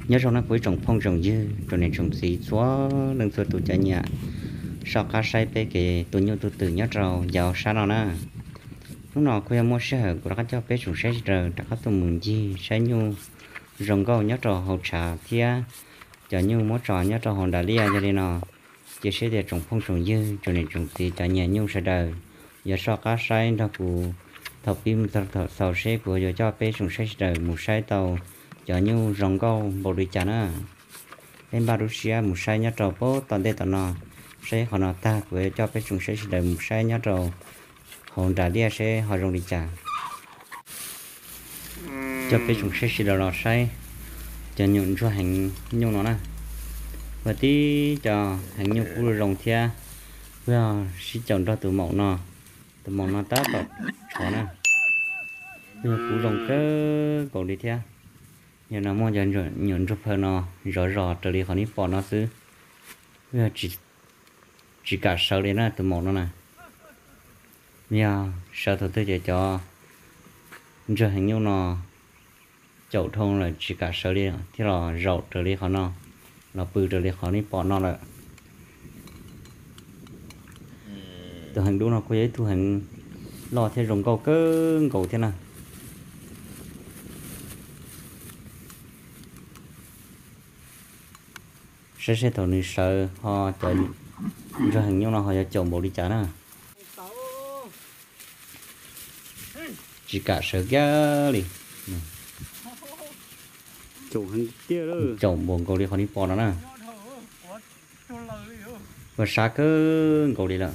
nhớ trong nó cuối trồng phong trồng dư rồi nên trồng xí xóa nâng xóa tụ cho nhà sau cá say pe cái tụ nhau tụ từ nhớ trâu giàu sao nào nè lúc nào quay mua xe hở của các cháu bé trồng xe rồi đã có tụ mừng gì xe nhu rồng câu nhớ trâu hậu trà thia cho nhu mua trò nhớ trâu hòn đà lia cho nên nó chỉ sẽ để trồng phong trồng dư rồi nên trồng xí cho nhà nhu sẽ đời giờ sau cá say nó cũng thầu pin thầu xe của giờ cho bé trồng xe rồi một xe tàu cho nhu rồng câu bộ đi chả nè em ba đứa xia một sai nhá trâu bố toàn đây toàn nọ sẽ họ nọ ta với cho bé chúng sẽ đợi một sai nhá trâu hòn đá lia sẽ họ rong đi trả cho bé chúng sẽ đợi nọ sai cho nhung cho hành nhung nó nè và tí cho hành nhung cú rong thia bây giờ sẽ chọn ra từ mẫu nó tát vào chó nè bây giờ cú rong cơ cổ đi thia giờ nó mua dần rồi nhuận chụp hơn nó rõ trở đi khỏi đi bỏ nó xứ bây giờ chỉ cả sau đấy là từ một nó này bây giờ sau thôi tôi để cho giờ hình như nó chậu thông là chỉ cả sau đi thì là rậu trở đi khỏi nó là bự trở đi khỏi đi bỏ nó lại từ hành đúng nó có giấy thu hành lo theo rồng cầu thế nào sẽ thầu này sợ họ chạy rồi hình như là họ chồng bộ đi chả nè chỉ cả sợ ghê đi chồng buồn cầu đi họ đi bỏ nó nè và xa cơ cầu đi là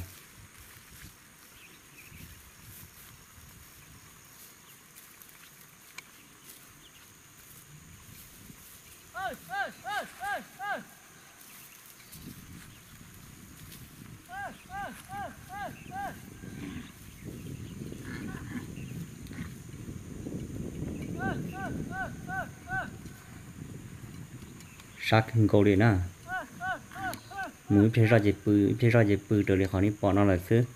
sắc cầu đi nè mũi phía sau dịp bự trở lại khỏi đi bỏ nó là xứ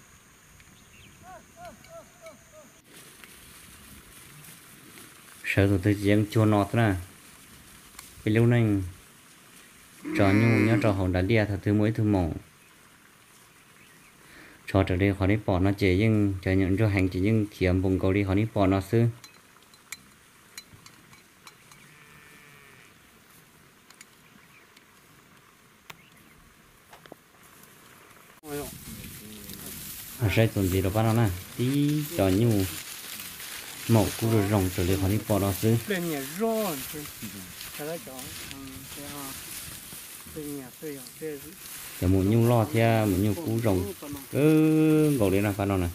sợ tụi tôi giang chua nọt nè vì lâu nay trò nhu nhớ trò hồn đã lia thật thứ mới thứ mỏng trò trở đây khỏi đi bỏ nó chỉ nhưng chờ nhận cho hành chỉ nhưng kiếm vùng cầu đi khỏi đi bỏ nó xứ sẽ tuần gì đó bắt nó nè tí cho nhu mẫu cũng được rồng trở lại khỏi đi bỏ nó xứ cho một nhung lo theo một nhung cú rồng cứ gầu đến là phát nó này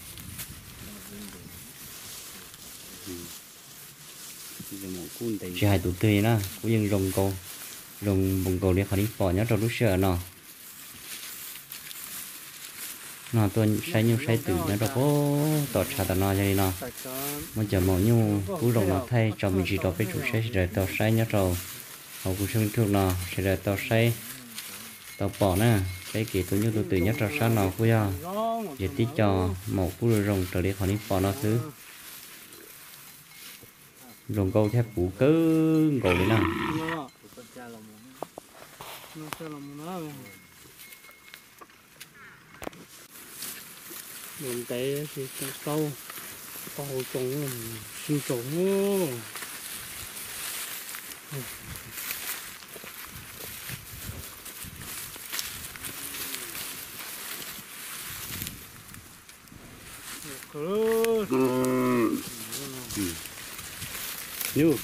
chỉ hai tụi tươi na cũng như rồng cầu rồng bùng cầu để khỏi đi bỏ nhá cho lúc sợ nó tôi say nhung say từ nhá cho có tọt chả tao nói vậy nó mà chờ một nhung cú rồng nó thay cho mình chỉ cho cái chủ say rồi tao say nhá rồi họ cũng sinh thuộc nó sẽ là tao say tao bỏ nè cái kia tôi như tôi tự nhất ra sao nào bây giờ để tí cho một cú rồng trở đi khỏi đi bỏ nó thứ rồng câu thép cũ cứ gầu đấy nào mình té thì câu trồng sinh trồng you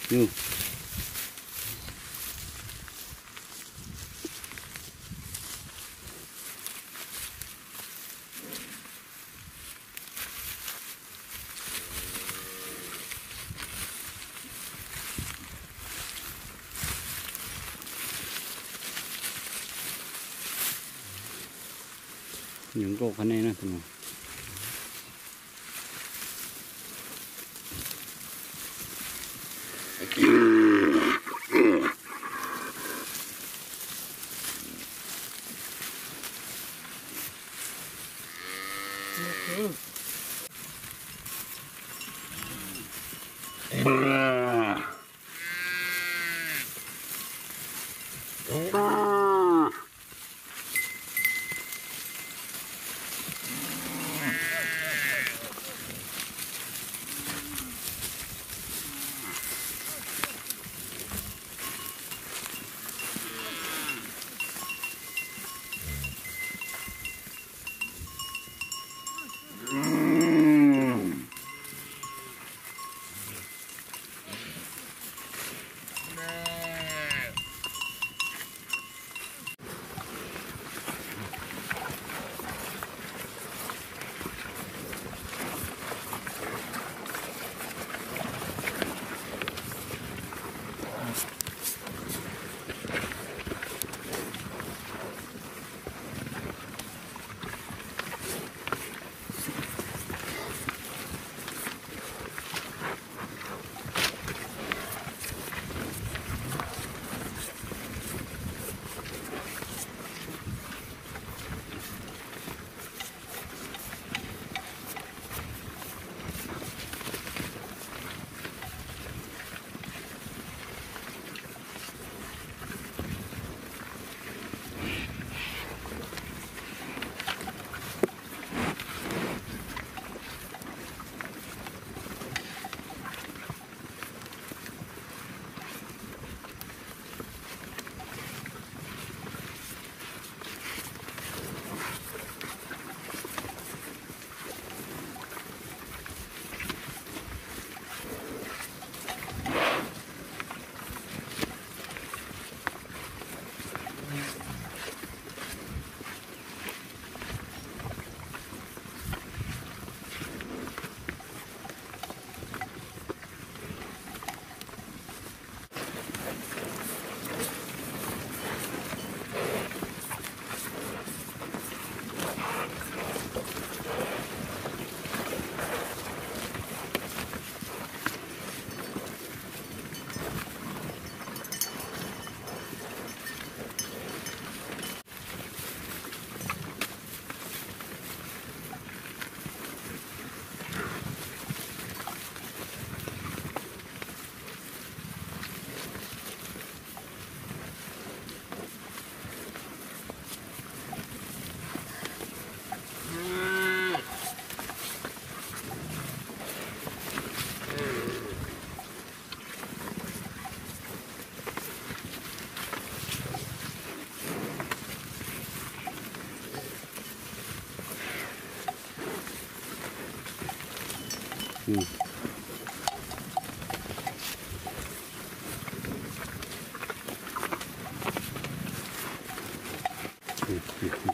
những cột cái này nè tụi nó Ừ. Ừ.